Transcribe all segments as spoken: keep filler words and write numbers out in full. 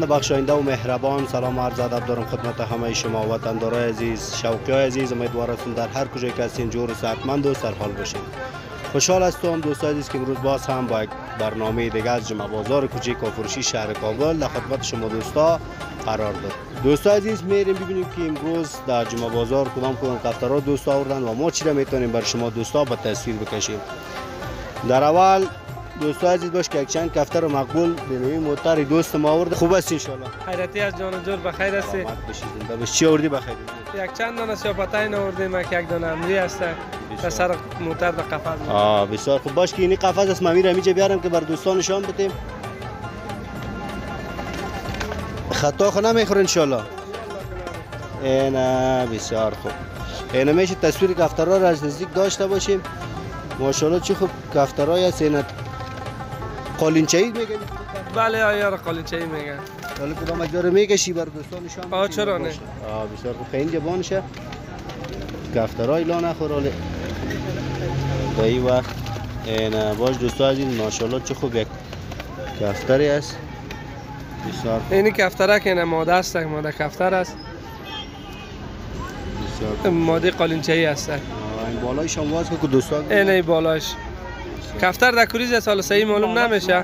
بخشاینده و مهربان، سلام عرض ادب دارم خدمت همه شما وطندارای عزیز، شوقیای عزیز. امیدوارم در هر کجای که هستین جور و صحتمند و سرحال باشین. خوشحال هستم دوستان عزیز که امروز باز هم با یک برنامه دیگه از جمعه بازار کوچیک کافرشی شهر کابل در خدمت شما دوستا قرار داد. دوستان عزیز میریم ببینیم که امروز در جمعه بازار کدام کدام کفترها دوستا آوردن و ما چی را میتونیم بر شما دوستا به تصویر بکشیم. در اول دوستان عزیز باش که یک چند کفتر مقبول بنوی موتر دوست ما آورده. خوب است ان شاء الله؟ خیرتی از جان و جور بخیر هستی؟ سلامت باشید. زنده باشید. چی آوردی بخیر؟ یک چند دانه سیاپتاین آوردیم که یک دانه امری است تا سر موتر در قفس. آه بسیار خوب. باش که اینی قفس است ممی را میجه بیارم که بر دوستان نشان بدیم. خطا خو نمیخوره ان شاء الله. اینا بسیار خوب. اینا میشه تصویر کفترها را از نزدیک داشته باشیم. ماشاءالله چه خوب کفترهای است. اینا قالینچه‌ای میگن؟ بله آیا قالینچه‌ای میگن. حالا کدام اجاره میکشی بر دوستان نشان؟ آه چرا نه؟ آه بسیار خوب. خیلی جوان شه. کفترهای لا نخور حاله. به این وقت اینا باش دوستان عزیز ماشاءالله چه خوب یک کفتری است. بسیار خوب. اینی کفتره که نه ماده است، ماده کفتر است. بسیار خوب. ماده قالینچه‌ای است. این بالایش هم واس که دوستان این ای بالاش کفتر در کوریز سال صحیح معلوم نمیشه. بسیار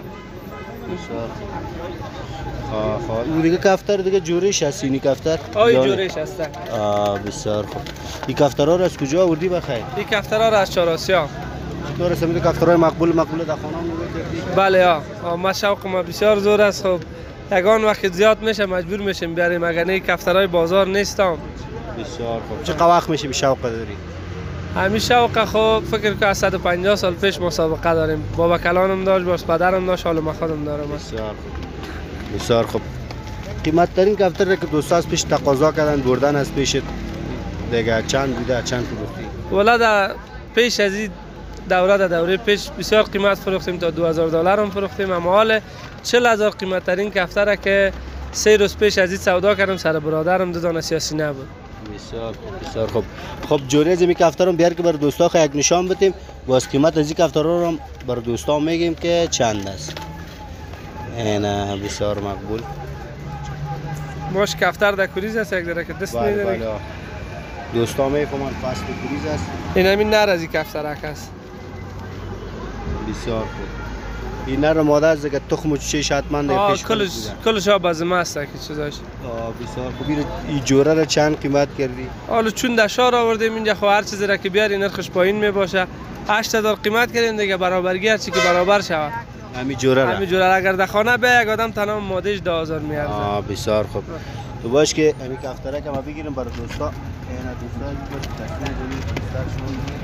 خوب. خواه این دیگه کفتر دیگه جورش هست. اینی کفتر آی جورش هست. آه بسیار خوب. این کفترها را از کجا آوردی بخیر؟ این کفترها را از چهارآسیا. چطور است میگه کفترهای مقبول مقبول در خانه نگاه کردی؟ بله ها ما شوق ما بسیار زور است. خب یگان وقت زیاد میشه مجبور میشیم بیاریم اگر نه کفترهای بازار نیستم. بسیار خوب. چه وقت میشه به شوق داری؟ همین شوق خب فکر که از صد و پنجاه سال پیش مسابقه داریم. بابا کلانم داشت، باز پدرم داشت، حالا ما خودم دارم. بسیار خوب. بسیار خوب. قیمت ترین کفتر را که دو سال پیش تقاضا کردن بردن از پیش دیگه چند بوده چند فروختی؟ والا در پیش از این دوره در دوره پیش بسیار قیمت فروختیم تا دو هزار دلار هم فروختیم. اما حال چهل هزار قیمت ترین کفتر که سه روز پیش از این سودا کردم سر برادرم دو دانه سیاسی نبود. بسیار خوب. بسیار خوب. خب جوری از این کفترم بیار که بر دوستا خو یک نشان بدیم. باز قیمت از این کفترها رو بر دوستا میگیم که چند است. اینا بسیار مقبول. ماش کفتر در کوریز است یک دره که دست بله میدونی. بله. دوستا میفهمن فصل کوریز است. این همین نر از این کفترک است. بسیار خوب. این نر ماده است که تخم و چیش حتما در پیش کلش کلش ها بازمه است که چیزاش. آه بسیار خوب. این جوره را چند قیمت کردی؟ حالا چون دشار آوردیم اینجا خو هر چیزی را که بیاری نرخش پایین می باشه. هشت هزار قیمت کردیم دیگه برابرگی هر چی که برابر شود. همین جوره را. همین جوره را اگر در خانه به یک آدم تنها مادهش دو هزار میارزه. آه بسیار خوب. تو باش که همین کفتره که ما بگیریم برای دوستا. اینا دوستا باش تصویر کنیم کفتر شما.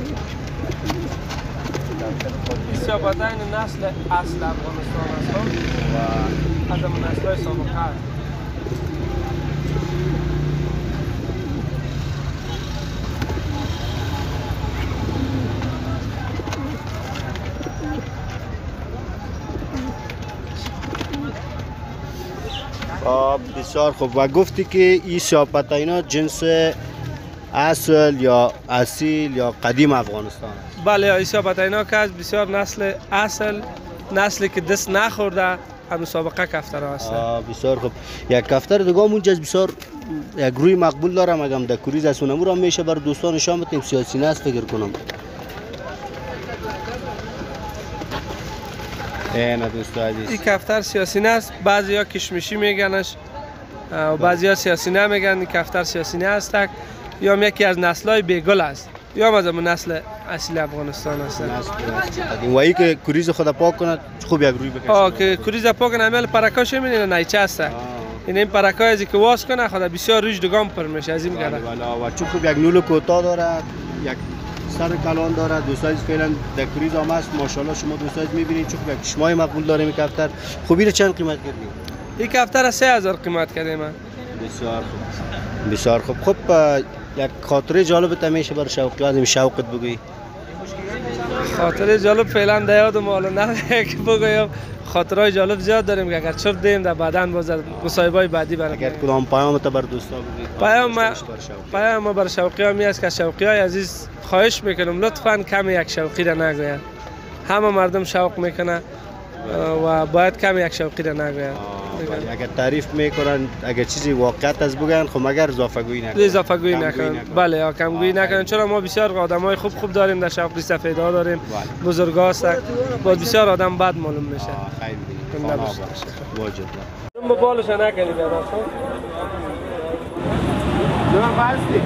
سیاپتاین نسل اصل افغانستان است و از همون نسل‌های سابقه است. بسیار خوب. و گفتی که این سیاپتاینا جنس اصل یا اصیل یا قدیم افغانستان است؟ بله این سیاپتاینا که از بسیار نسل اصل نسلی که دست نخورده هم سابقه کفترها هست. بسیار خوب. یک کفتر دیگه اونجا بسیار یک روی مقبول دارم اگم در کوریز است اونم رو میشه بر دوستان نشان بدیم. سیاسی نست فکر کنم. اینا دوست عزیز این کفتر سیاسی است. بعضیا کشمشی میگنش و بعضیا سیاسی نمیگن. این کفتر سیاسی است یا یکی از نسل‌های بیگل است یا از همون نسل اصلی افغانستان است. این وایی که کوریز خود پاک کنه خوب یک روی بکشه. آه که کوریز پاک کنه عمل پرکاش میبینه نیچه است. این این پرکای از که واس کنه خود بسیار ریش دگام پر میشه از این میگه. بله و چون خوب یک نول کوتاه داره یک سر کلان داره. دوستان فعلا در کوریز هم است ماشاءالله. شما دوستان میبینید چون یک شمای مقبول داره این کفتر. خوبی رو چند قیمت کردی؟ این کفتر سه هزار قیمت کردیم. بسیار خوب. بسیار خوب. خب یک خاطره جالب تمیشه برای شوقیات این شوقت بگویی. خاطره جالب فعلا در یادم حالا نه که بگویم. خاطرهای جالب زیاد داریم که اگر چرت دیم در بعداً باز مصاحبه‌های بعدی برام. اگر کدام پیام تو بر دوستا بگویی؟ پیام ما پیام ما بر شوقیان می است که شوقیای عزیز خواهش میکنم لطفاً کم یک شوقی را نگوید. همه مردم شوق میکنه و باید کم یک شوقی را نگوید. ولی اگر تعریف میکنن اگر چیزی واقعیت از بگن خب مگر اضافه گویی نکنن. اضافه گویی نکنن. بله یا کم گویی نکنن، چرا ما بسیار آدمای خوب خوب داریم در شوقی سفیدا داریم. بزرگا هستن. با بسیار آدم بد معلوم میشه. خیلی بینید. واجد. ما بالش نکنید داداش. نه باستی.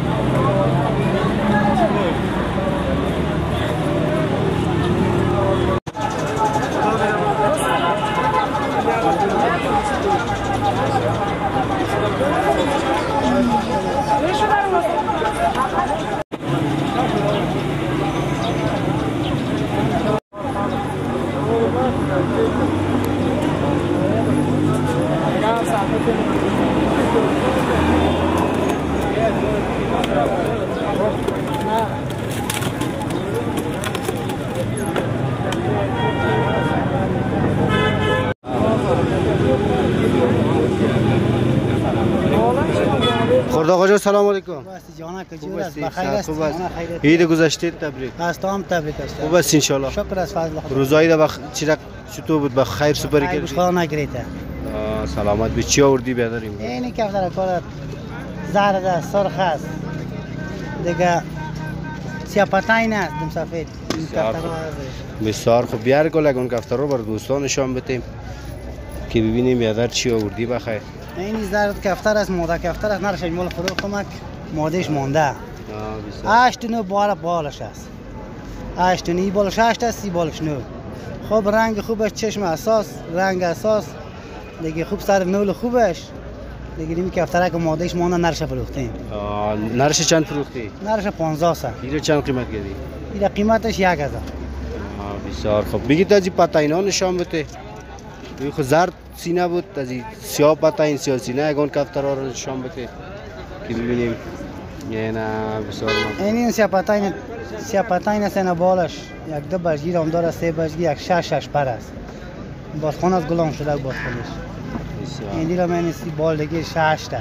خورده سلام علیکم. بس جانا که جور است بخیر است. عید گذشته تبریک. است هم تبریک است. خوب است ان شاء الله. شکر از فضل خدا. روزایی دا بخ چرا چطور بود بخیر سپری کردی؟ خدا نگریته. سلامت به چی آوردی بیادریم؟ اینی که افتاد کار زرد است، سرخ است. دیگه سیاپتاین است دم سفید. این کفتر بسیار خوب. بیار گل اون کفتر رو بر دوستان نشان بدیم که ببینیم بیادر چی آوردی بخیر. این زرد کفتر است، ماده کفتر است، نرش مال فروخ کمک مادهش مونده. هشت نو بار بالش است. هشت نو بالش هشت است، سی بالش نو. خوب رنگ خوبش، چشم اساس، رنگ اساس. دیگه خوب سر نول خوبش. دیگه این کفتره که مادهش مونده نرش فروختیم. نرش چند فروختی؟ نرش پانزده است. اینو چند قیمت کردی؟ این قیمتش یک هزار. بسیار خوب. بگید تازی پتاینا نشان بده. این خود زرد سینه بود، از سیاه پتاین سیاه سینه اگون کفترها رو نشان بده که ببینیم. یه نه بسیار خوب. این سیاه پتاین سیاه پتاین است، نه بالش یک دو بجگی هم داره، سه بجگی یک شش شش پر است. بادخانه از گلام شده بادخانهش. این دیگه من سی بال دیگه شش است.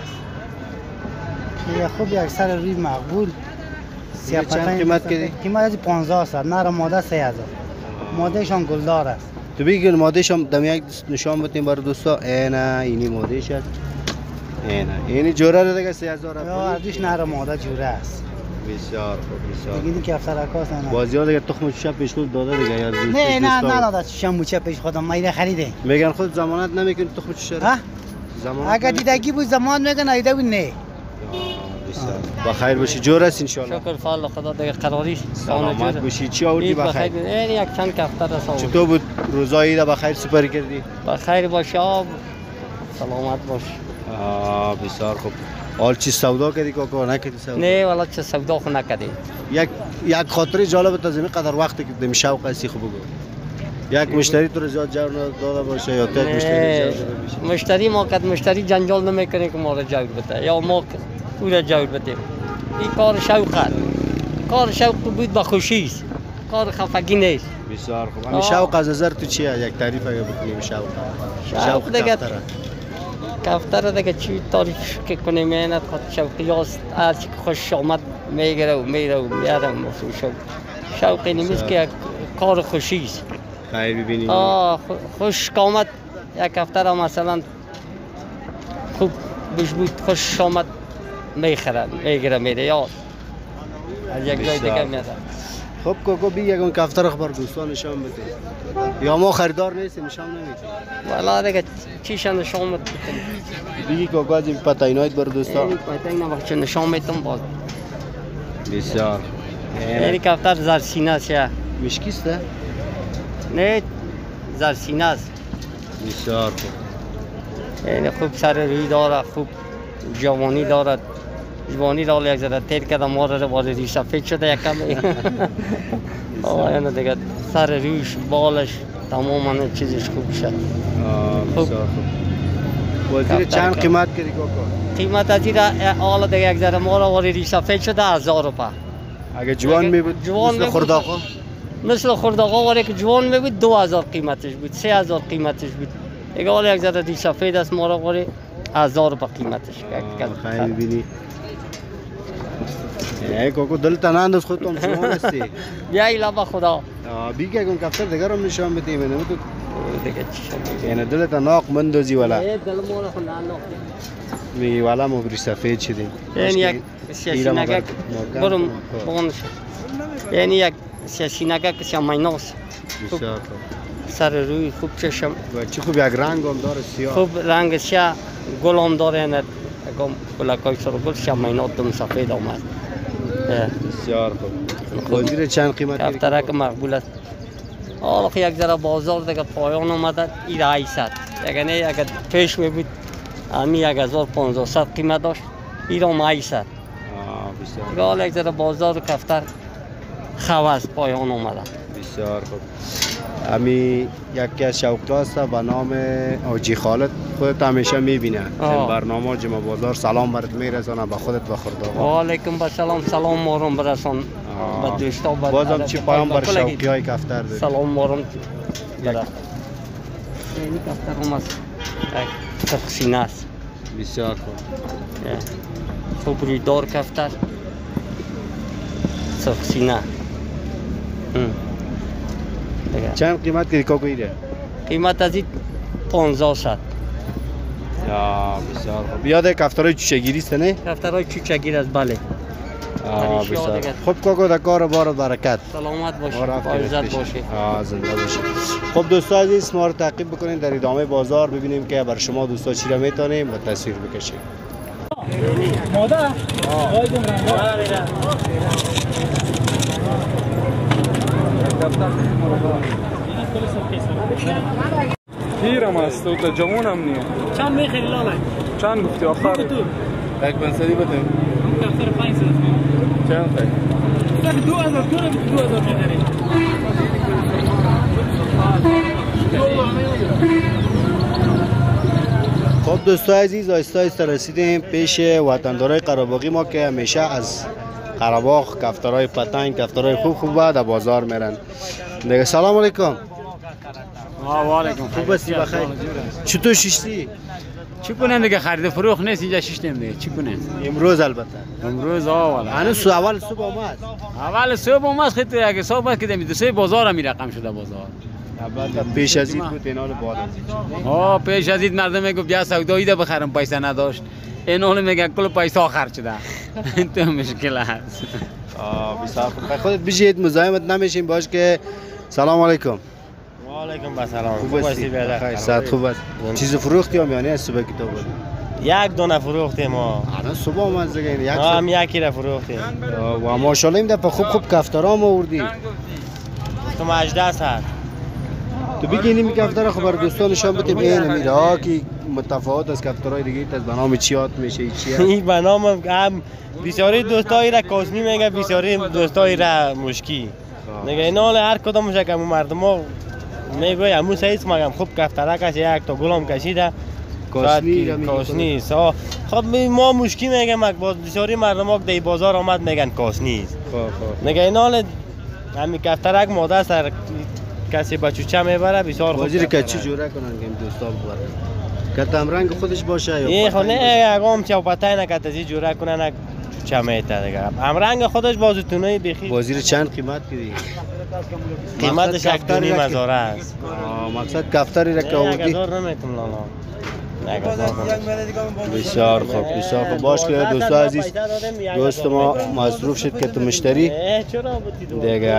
یه خوب یک سر روی مقبول. سیاه پتاین قیمت کردی؟ قیمت از پانزده است. نر ماده سه هزار. مادهش هم گلدار است. تو بگی مادهش هم دم یک نشان بدیم برای دوستا. اینا اینی مادهش است. اینا اینی جوره رو دیگه سه هزار. یا اردیش نر ماده جوره است. بسیار خوب بسیار. دیگه این کفتر کاست نه. بازی‌ها دیگه تخم چپ پیشنهاد داده دیگه یا نه نه نه داده شم چپ پیش خودم ما خریده. میگن خود ضمانت نمیکنی تخم چپ. ها؟ ضمانت. اگه دیدگی بود زمان میگن ایده بود نه. بسیار. بخیر باشی جور است ان شاء الله. شکر فال خدا دیگه قراری سلامت باشی. چی آوردی بخیر؟ این یک چند کفتر است. چطور بود روزایی دا بخیر سپری کردی؟ بخیر باش آب. سلامت باش. آه بسیار خوب. حال چی سودا کردی کاکا نکردی سودا؟ نه والا چه سودا خو نکردی. یک یک خاطره جالب تا زمین قدر وقتی که دم شوق هستی خوب بگو. یک مشتری تو رو زیاد جور داده باشه یا یک مشتری جور داده باشه؟ مشتری ما کد مشتری جنجال نمیکنه که ما رو جور بده یا ما او را جور بدیم. این کار شوق است. کار شوق بود با خوشی است. کار خفگی نیست. بسیار خوب. همین شوق از نظر تو چیه؟ یک تعریف اگه بکنیم شوق. شوق دیگه کفتر دیگه چی تعریف کنیم؟ این خود شوقی است. هر چی خوش آمد میگره و میره و میاره و شوق. شوقی نیست که کار خوشی است. خیلی ببینیم. آه خوش آمد یک کفتر مثلا خوب بش بود خوش آمد میخرن میگیره میره یا از یک جای دیگه میاد. خب کوکو بی یکون کفتر خبر دوستان نشان بده یا ما خریدار نیستیم نشان نمیدیم. والا دیگه چیشان نشان میدم. بگی کوکو از این پتاینایت بر دوستان. این پتاین وقتی نشان میدم باز. بسیار. این کفتر زرسینه است. مشکیست؟ نه زرسینه است. بسیار خوب. این خوب سر روی داره، خوب جوانی دارد. جوانی را یک ذره تیر کرده ما رو وارد سفید شده یک کم. آه اینو دیگه سر رویش بالش تماما چیزش خوب شد. خوب. بسیار خوب. وزیر چند قیمت کردی کاکا؟ قیمت از این حالا دیگه یک ذره ما رو وارد سفید شده هزار روپیه. اگه جوان می بود مثل خرداقا؟ مثل خرداقا ولی که جوان می بود دو هزار قیمتش بود، سه هزار قیمتش بود. دیگه حالا یک ذره دی سفید است ما رو وارد هزار روپیه قیمتش. خیلی بینی. ای کوکو دل تنانداز خودت هم جوان هستی. بیای لبا خدا. بیگه اون کفتر دیگر هم نشان بدیم نه تو دیگه چی یعنی دلت ناق مندازی ولا دل مال خود ناق می ولا مبری سفید شدیم یعنی یک سیاسینگه برم بونش یعنی یک سیاسینگه که شمایناس بسیار خوب سر روی خوب چشم و چی خوب یک رنگ هم داره سیاه خوب رنگ سیاه گل هم داره نه اگم بلکای سر گل شماینات دم سفید آمد بسیار خوب وزیر چند قیمت کفترک مقبول است حالا که یک ذره بازار دیگه پایان اومده این هشتصد یعنی اگر پیش می بود امی یک هزار و پانصد قیمت داشت این هم هشتصد بسیار حالا یک ذره بازار کفتر خواست پایان اومده بسیار خوب امی یکی از شوق‌هاست به نام آجی خالد خودت همیشه میبینه این برنامه جمع بازار سلام برات میرسانه به خودت و خرداغا و علیکم السلام سلام مارم برسان به دوستا بازم چی پیام بر شوقی های کفتر داری سلام مارم برسان این کفتر هم است سرخ سینه است بسیار خوب خوب رویدار کفتر سرخ سینه چند قیمت که کوکو ایره؟ قیمت از این پانزده صد بسیار خوب یاد کفترهای چوچگیری است نه؟ کفترهای چوچگیر است بله بسیار خوب کوکو در کار بار برکت سلامت باشی عزت باشی زنده باشی خب دوستان عزیز ما رو تعقیب بکنید در ادامه بازار ببینیم که بر شما دوستا چی را میتونیم و تصویر بکشیم مادر پیرم است تو تا جوانم نیه چند میخری لاله چند گفتی آخر یک پنسدی بده هم کفتر پنج سال چند خیلی یک دو هزار دو دو هزار میخری خب دوستان عزیز آیسته آیسته رسیدیم پیش وطندارای قره‌باغی ما که همیشه از قره‌باغ کفترهای پتنگ کفترهای خوب خوب در بازار میرن دیگه سلام علیکم و علیکم خوب هستی بخیر چطور شیشتی چی کنن دیگه خرید فروخت نیست اینجا شیشتیم دیگه چی کنن امروز البته امروز آ والا هنوز اول صبح اومد اول صبح اومد خیلی اگه صبح که دمی دو سه بازار هم رقم شده بازار البته پیش از این بود اینال بالا آه پیش از این مردم میگفت بیا سودایی ده بخرم پیسه نداشت این حال میگه کل پیسه خرج شده این تو مشکل هست آه بسیار خوب خودت بجید مزاحمت نمیشیم باش که سلام علیکم و علیکم السلام خوب هستی بخیر صحت خوب است چیز فروختی یا میانی از صبح کتاب بود یک دونه فروختیم ما الان صبح اومد دیگه یک هم یکی را فروختیم و ماشاءالله این دفعه خوب خوب کفترام آوردی تو هجده ساعت تو بگی نمی کفتر خبر دوستان نشان بدیم این میره ها که متفاوت از کفترهای دیگه از به نام چیات میشه چی این به نام هم بسیاری دوستایی را کاسمی میگه بسیاری دوستایی را مشکی میگه اینا هر کدومش که مردم میگه همون سایز مگم خوب کفترک است یک تا گلم کشیده کاسنی کاسنی است خب ما مشکی میگه مگ بسیاری مردم ها در بازار آمد میگن کاسنی است میگه اینا همین کفترک ماده سر کسی بچوچه میبره بسیار خوب وزیر که چی جوره کنن که این دوستا ببرن کتم رنگ خودش باشه یا این خو نه اگم چاو پتای نکات از جوره کنن چوچه میته دیگه هم رنگ خودش بازوتونه بخی وزیر چند قیمت کردی قیمتش یک دو نیم هزار است مقصد کفتری را که آوردی هزار نمیتونم لالا بسیار خوب بسیار خوب باش که دوستا عزیز دوست ما مصروف شد که تو مشتری دیگه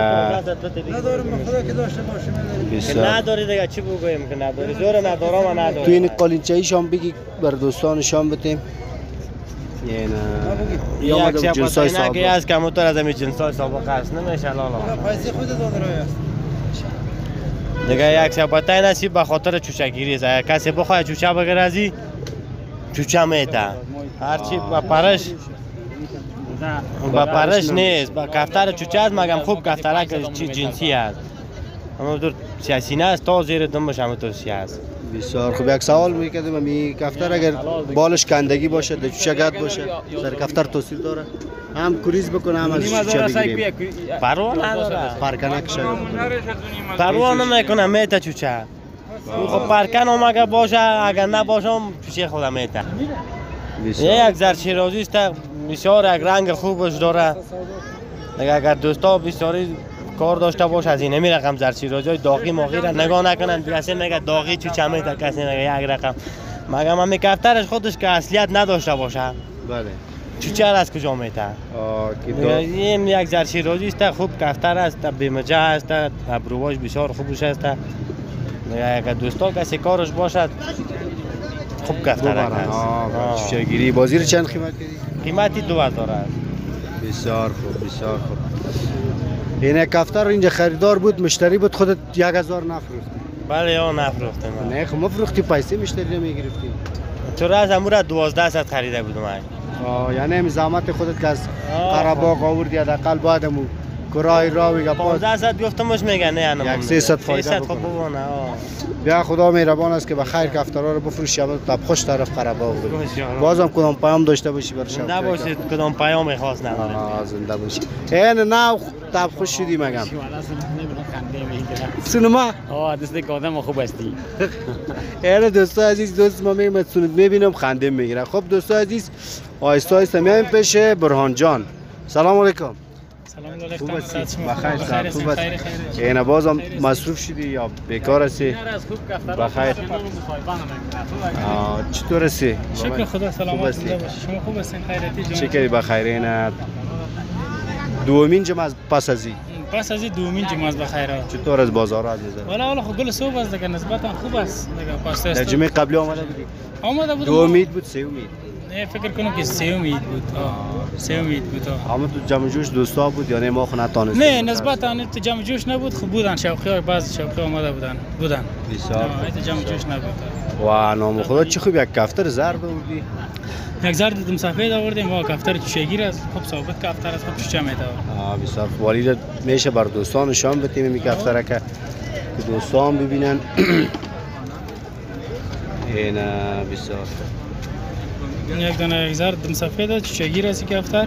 بسیار نداری دیگه چی بگویم که نداری زور ندارم و نداری تو این قالینچه‌ای شام بگی بر دوستان شام بدیم یعنی یا مدام جنسای سابق که از کمتر از همین جنسای سابق هست نمیشه لالا دیگه یک سبتای نصیب به خاطر چوچگیری است اگر کسی بخواد چوچه بگیره ازی چوچه میته هرچی با پرش با پرش نیست با کفتر چوچه است مگم خوب کفترک چی جنسی است اما دور سیاسینه است تا زیر دمش همونطور سیاه است بسیار خوب یک سوال میکردم می کفتر اگر بالش کندگی باشه در چوچه گرد باشه سر کفتر توصیل داره هم کوریز بکنه هم از چوچه بگیریم پروا نداره پرکنک شده پروا نمیکنه میته چوچه خب پرکن هم اگر باشه اگر نباشه هم چوچه خودم میته یک زر شیرازی است بسیار یک رنگ خوبش داره اگر دوستا بسیاری کار داشته باشه از این همین رقم زرشیرازی داغی ماغی را نگاه نکنن کسی میگه داغی چو چمه تا کسی میگه یک رقم مگه من کفترش خودش که اصلیت نداشته باشه بله چوچر از کجا میته این یک زرشیرازی است خوب کفتر است بیمجه است ابروهاش بسیار خوبش است اگر دوستا کسی کارش باشد خوب کفتر است چوچرگیری بازی رو چند قیمت کردی؟ قیمتی دو هزار است بسیار خوب بسیار خوب این کفتر اینجا خریدار بود مشتری بود خودت یک هزار نفروختی بله یا نفروختم نه خب مفروختی پیسه مشتری نمیگرفتی چرا از امور دوازده صد خریده بودم آه یعنی همین زحمت خودت که از قره‌باغ آوردی حداقل باید همون کرای راوی گپا پانزده صد گفتمش میگه نه انا سیصد فایده بکنه بیا خدا مهربان است که بخیر کفترها رو بفروشی اول تا خوش طرف قره‌باغ بری بازم کدام پیام داشته باشی برای شب نباشید کدام پیام خاص نداره آه زنده باشی این نه تاب خوش شدی مگم سینما آه دست کادم خوب هستی این دوستا عزیز دوست ما میرم میبینم خنده میگیره خب دوستا عزیز آیسته آیسته میایم پیش برهان جان سلام علیکم سلام علیکم خوب هستی بخیر سر خوب هستی این بازم مصروف شدی یا بیکار هستی بخیر چطور هستی شکر خدا سلامت زنده باشی شما خوب هستین خیرتی جان چه کردی بخیر این دومین جمعه پس از این پس از این دومین جمعه از بخیر چطور از بازار از نظر والا والا خب گل صبح است دیگه نسبتا خوب است دیگه پس است در جمعه قبلی آمده بودی آمده بود دو امید بود سه امید نه فکر کنم که سه امید بود سه امید بود اما تو جمع جوش دوستا بود یا نه ما خو نتونست نه نسبتا تو جمع جوش نبود خوب بودن شوقی ها بعض شوقی آمده بودن بودن بسیار تو جمع جوش نبود و نام خدا چه خوب یک کفتر زرد آوردی یک زرد دم سفید آوردیم ما کفتر چوشگیر است خوب ثابت کفتر است خوب چوچه میده آ بسیار والی میشه بر دوستان نشان بدیم می کفتر که دوستان ببینن این بسیار یک دانه یک زرد دم سفید است چوشگیر است کفتر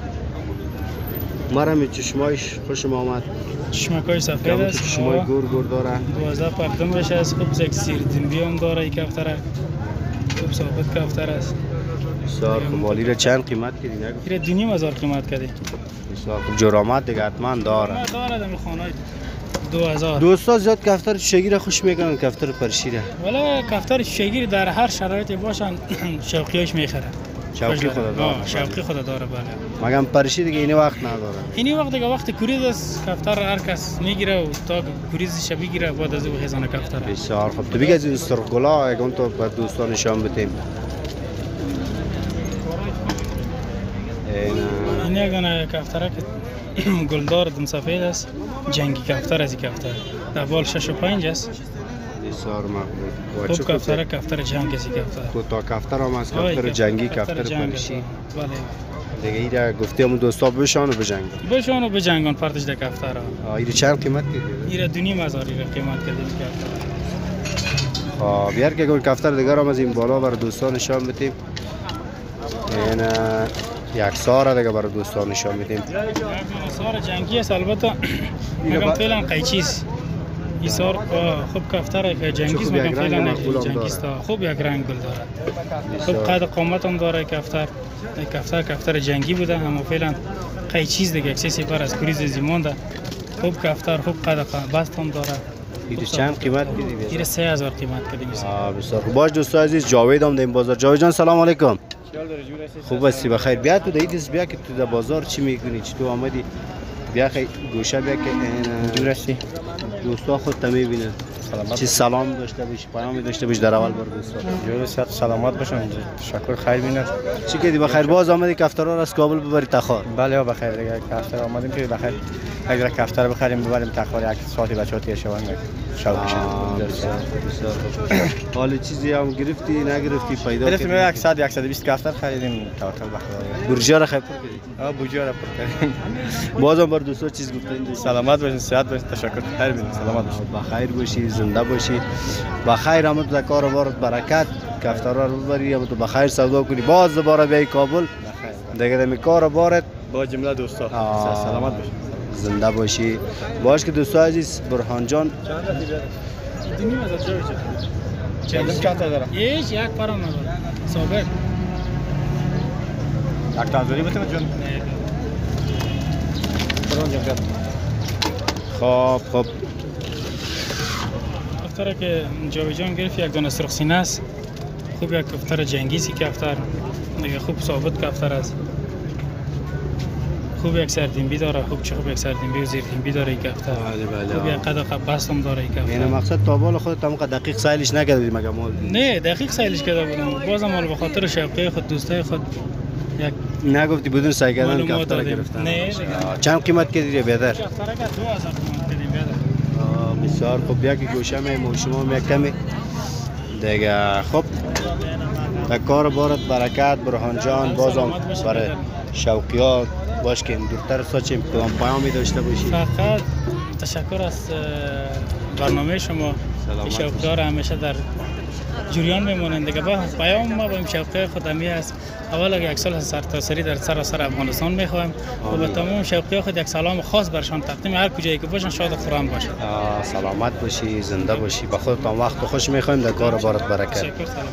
مرا می چشمایش خوشم آمد چشمکای سفید است چشمای گور گور داره دوازده پرتم بشه است خوب یک سیر دنبی هم داره این کفتر خوب ثابت کفتر است بسیار خوب والی را چند قیمت کردی نگو این دو نیم هزار قیمت کردی بسیار خوب جرامت دیگه حتما داره داره در خانه دو هزار دوستا زیاد کفتر چوشگیر خوش میکنن کفتر پرشیره والا کفتر چوشگیر در هر شرایطی باشن شوقیاش میخره شوقی خدا داره شوقی خدا داره بله مگم پرشی دیگه این وقت نداره این وقت دیگه وقت کوریز است کفتر هر کس میگیره و تا کوریزش بگیره بعد از او خزانه کفتر بسیار خوب تو بگی از این سرخگلا اگه تو به دوستان نشان بدیم این یک دانه کفتره که گلدار دم سفید است جنگی کفتر از این کفتر در بال شش و پنج است بسیار مقبول خوب کفتره کفتر جنگ است کفتر کوتا کفتر هم از کفتر جنگی کفتر پرشی بله دیگه ایره گفتی همون دوستا بشان و بجنگن بشان و بجنگن پرتش در کفتر ها ایره چند قیمت کردی؟ ایره دو نیم هزار ایره قیمت کردیم کفتر ها بیار که گل کفتر دیگر هم از این بالا برای دوستان نشان بدیم این یک ساره دیگه برای دوستان نشان میدیم یک سار جنگی است البته مگم فعلا قیچیست این سار خوب کفتره که جنگی است مگم فعلا جنگی است خوب یک رنگ گل داره خوب قد قامت هم داره کفتر کفتر کفتر جنگی بوده اما فعلا قیچیز دیگه یک سه سپر از کوریز زیمانده خوب کفتر خوب قد بست هم داره این چند قیمت کردی؟ این سه هزار قیمت کردیم آه بسیار باش دوستان عزیز جاوید هم در این بازار جاوید جان سلام علیکم خوب هستی بخیر بیا تو دیدیس بیا که تو در بازار چی میکنی چی تو آمدی بیا خیلی گوشه بیا که جور هستی دوستا خود تا میبینه چی سلام داشته باشی پیامی داشته باشی در اول بار دوستا جور صحت سلامت باشن تشکر خیر بینید چی کردی بخیر باز آمدی کفترها را از کابل ببری تخار بله بخیر دیگه کفتر آمدیم که بخیر اگر کفتر بخریم ببریم تخار یک ساعتی بچه‌ها تیر شوند شب حالا چیزی هم گرفتی نگرفتی پیدا کردی گرفتیم صد صد و بیست کفتر خریدیم توکل به خدا برجا را خیر پر کردی ها برجا را پر کردیم بازم بر دوستا چیز گفتین سلامت باشین صحت باشین تشکر خیر بینید سلامت باشین بخیر باشی زنده باشی بخیر هم تو کار بارت برکت کفترها رو ببری هم تو بخیر سودا کنی باز دوباره بیای کابل دیگه دمی کار بارت با جمله دوستا سلامت باشین زنده باشی باش که دوستا عزیز برهان جان دنیم از جای جا چند چند تا داره هیچ یک پرم نداره ثابت یک تازوری بتونه جون برون جنگل خب خب کفتر که جاویجان گرفت یک دانه سرخ سینه است. خوب یک کفتر جنگیسی کفتر دیگه، خوب ثابت کفتر است. خوب یک سردینبی داره، خوب چه خوب یک سردینبی و زیردینبی داره این کفتر. بله بله. خوب یک قد قبست هم داره این کفتر. یعنی مقصد تا بالا خودت هم دقیق سایلش نکردی مگه مال؟ نه دقیق سایلش کرده بودم، بازم مال به خاطر شوقی خود دوستای خود یک نگفتی بدون سعی کردن معلومات کفتر دادیم. گرفتن. نه دیگه. چند قیمت کردی بیادر؟ کفتر که دو هزار تومان کردیم بیادر. بسیار خوب. یکی گوشه می شما هم یک کمی دیگه. خب در کار بارت برکت برهان جان. بازم برای شوقیات باش که دورتر ساچیم پیام پیامی داشته باشی. فقط تشکر از برنامه شما. شوقیار همیشه در جریان میمونند دیگه. با پیام ما با این شوقی خودمی است. اول یک سال سرتاسری در سراسر افغانستان میخوایم و به تمام شوقی خود یک سلام خاص برشان تقدیم، هر کجایی که باشن شاد و خرم باشن. سلامت باشی، زنده باشی. به خودت هم وقت خوش میخوایم. در کار بارت برکت. تشکر. سلامت.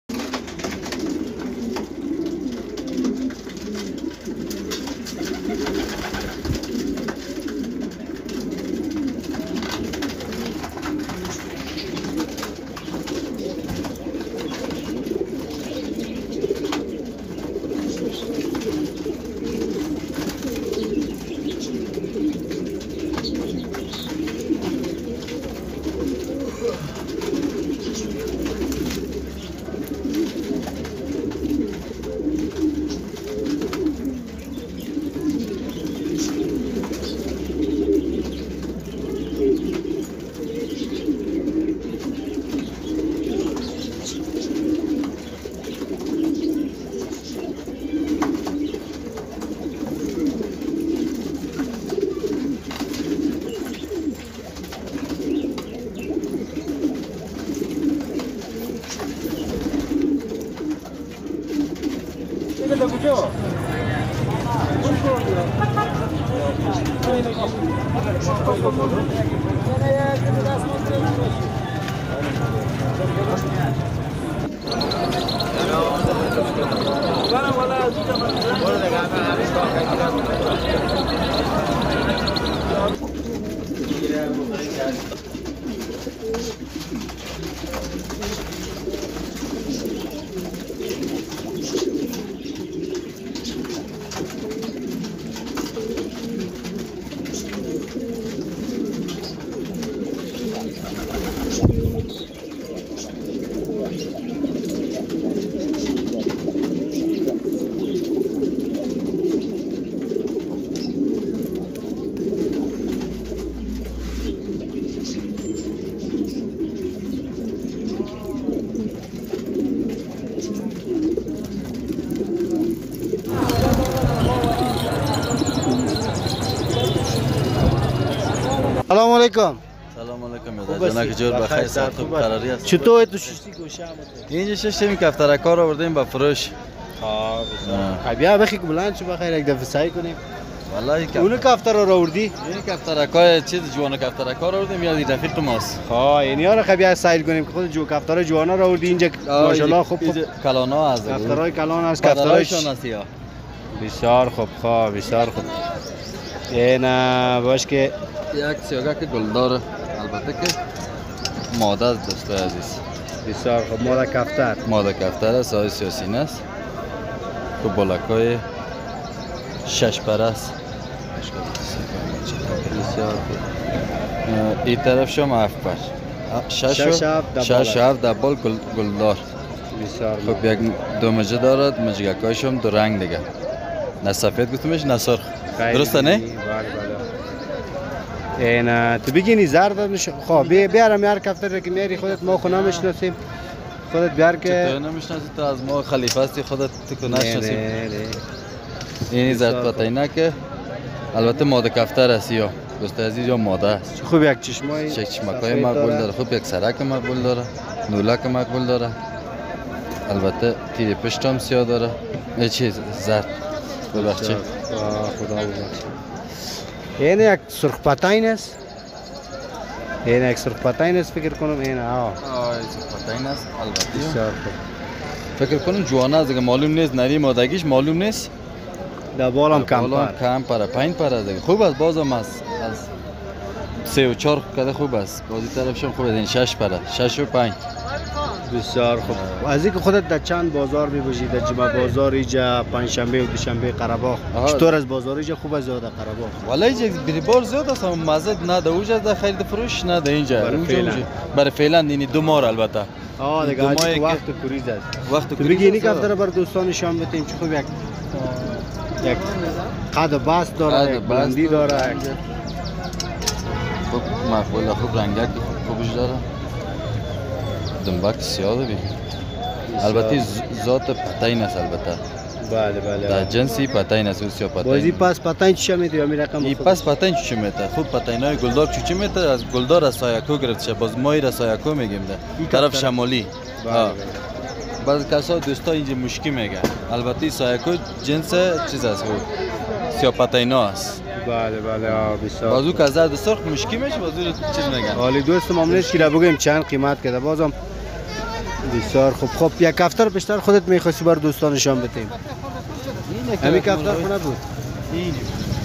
سلام علیکم. سلام علیکم. جناب جور بخیر، ساعت خوب قراری است. چطور تو ششتی گوشه آمدید؟ اینجا ششتیم کفتر کار آوردیم به فروش. ها بسیار. بیا بخی که بلند شو بخیر یک دفعه سعی کنیم. والله کفتر. اون کفتر رو آوردی؟ این کفتر کار چیز جوان کفتر کار آوردیم یا رفیق ماست. ها یعنی آره خب بیا سعی کنیم که خود جو کفتر جوانا رو آوردی اینجا ماشاءالله خوب خوب کلانا از کفترای کلان از کفترایشون است یا. بسیار خوب. ها بسیار خوب. اینا باش که یک سیاگه که گلدار البته که ماده است دوستای عزیز. بسیار خوب. ماده کفتر. ماده کفتر است، سایز سیاسین است. تو بلکای شش پر است. بسیار خوب. این طرف شما هفت پر. شش شش هفت دبال گل گلدار. بسیار خوب. یک دو مجه دارد، مجگکایش هم دو رنگ دیگه. نه سفید گفتمش نه سرخ. درسته نه؟ بله بله. اینا تو بگینی زرد نش خب بیارم یار کفتر که میاری خودت ما خونه نمیشناسیم. خودت بیار که تو نمیشناسی، تو از ما خلیفه هستی، خودت تو که نشناسی. نه نه. این زرد پتینه که البته ماده کفتر است یا دوستای عزیز یا ماده است. خوب یک چشمای یک چشمکای مقبول داره، خوب یک سرک مقبول داره، نولک مقبول داره. البته تیر پشت هم سیاه داره. یه چیز زرد. ببخشید. خدا ببخشید. این یک سرخ پتین است. این یک سرخ پتین است فکر کنم این ها. آه سرخ پتین است البته. بسیار خوب. فکر کنم جوانه است دیگه، معلوم نیست، نری مادگیش معلوم نیست. در بالام کم پر. کم پر پنج پر است دیگه. خوب است بازم است. از سه و چهار کده خوب است. بازی طرفشون خوب است. این شش پره. شش و پنج. بسیار خوب. از اینکه خودت در چند بازار می‌باشی؟ در جمعه بازار اینجا، پنجشنبه و دوشنبه قره‌باغ. چطور از بازار اینجا خوب است یا در قره‌باغ؟ والا اینجا بریبار زیاد است. مزد نه در اونجا در خرید فروش نه در اینجا. برای فعلا. برای فعلا اینی دو ماه البته. آه دیگه وقت کوریز است. وقت تو بگی اینی که افتر بر دوستان شام بتیم چه خوب یک یک قد بست داره، یک بلندی داره. خوب مقبول، خوب رنگک خوبش داره. دنبک سیاه بی. البته ذات پتاین است البته. بله بله. در جنسی پتاین است سیاه پتاین. بازی پس پتاین چی میده یا می رقم؟ این پس پتاین چی میده؟ خوب پتاینای گلدار چی میده؟ از گلدار از سایکو گرفته شه. باز مای را سایکو میگیم ده. طرف شمالی. بله. بعض کسا دوستا اینجا مشکی میگه. البته سایکو جنس چیز است خوب. سیاه پتاینا است. بله بله بسیار. بازو که از درد سرخ مشکی میشه بازو چیز میگن. حالی دوست مامونش که بگیم چند قیمت کرده بازم بسیار خوب. خب یک هفته بیشتر خودت میخواستی بر دوستان شام بتیم. همین هفته خونه بود. این.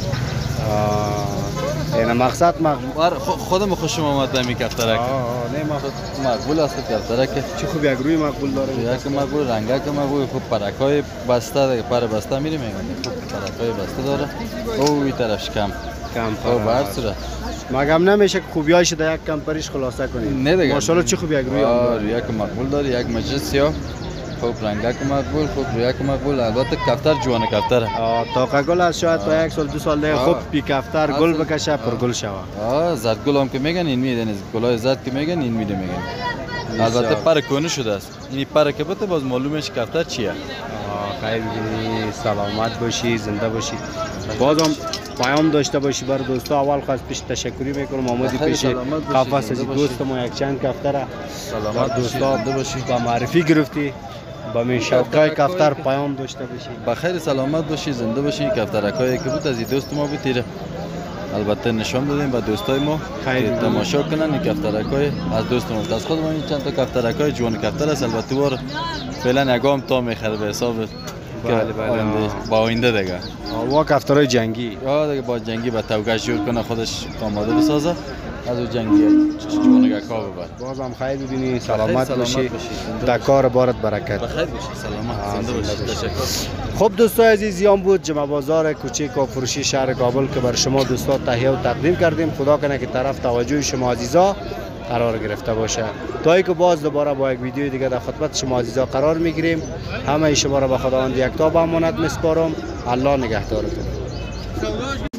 آه. اینا مقصد مقبول. خودم خوشم آمد همین هفته را. آه نه مقصد مقبول است هفته را که. چه خوب یک روی مقبول داره. یک مقبول رنگک مقبول خوب پرکای بسته پر بسته میری میگن. خوب پرکای بسته داره. او این طرفش کم. کم پر. بر صورت. مگم نمیشه که خوبیایش در یک کم پریش خلاصه کنید. نه دیگه. ماشاءالله چه خوب یک روی آره یک مقبول داره یک مجلس سیاه. خوب رنگک مقبول خوب رویک مقبول البته کفتر جوان کفتره. آه تا گل از شاید تا یک سال دو سال دیگه خوب بی کفتر گل بکشه پر گل شوه. آه زرد گل هم که میگن این میدن گلای زرد که میگن این میده میگن. البته پر کونه شده است. این پر که بته باز معلومش کفتر چیه. آه خیر بگیری سلامت باشی زنده باشی. بازم پیام داشته باشی بر دوستا. اول خواست پیش تشکری میکنم آمدی پیش قفس از دوست ما یک چند کفتره سلامت دوستا باشی با معرفی گرفتی با من شوقای کفتر پیام داشته باشی. بخیر سلامت باشی زنده باشی. کفترکایی که بود از این دوست ما بتیره البته نشان دادیم به دوستای ما که تماشا کنن این کفترکای از دوست ما. از خود ما این چند تا کفترکای جوان کفتر است البته وار فعلا یگام تا میخره به حساب بله بله با آینده دیگه. وا کفترای جنگی. آه دیگه با جنگی با توگه جور کنه خودش آماده بسازه. از اون جنگی جوانگه کا ببر. بازم خیر ببینی سلامت باشی. در کار بارت برکت. بخیر باشی سلامت زنده باشی. تشکر. خب دوستای عزیز یام بود جمعه بازار کوچیک و فروشی شهر کابل که بر شما دوستا تهیه و تقدیم کردیم. خدا کنه که طرف توجه شما عزیزا قرار گرفته باشه. تا اینکه باز دوباره با یک ویدیو دیگه در خدمت شما عزیزا قرار میگیریم. همه شما را به خداوند یکتا به امانت میسپارم. الله نگهدارتون.